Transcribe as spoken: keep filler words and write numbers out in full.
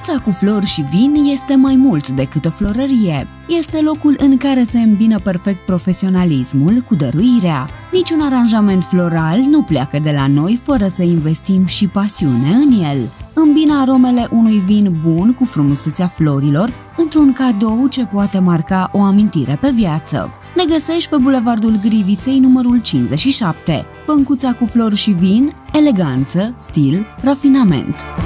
Băncuța cu flori și vin este mai mult decât o florărie. Este locul în care se îmbină perfect profesionalismul cu dăruirea. Niciun aranjament floral nu pleacă de la noi fără să investim și pasiune în el. Îmbină aromele unui vin bun cu frumusețea florilor într-un cadou ce poate marca o amintire pe viață. Ne găsești pe Bulevardul Griviței numărul cincizeci și șapte. Băncuța cu flori și vin, eleganță, stil, rafinament.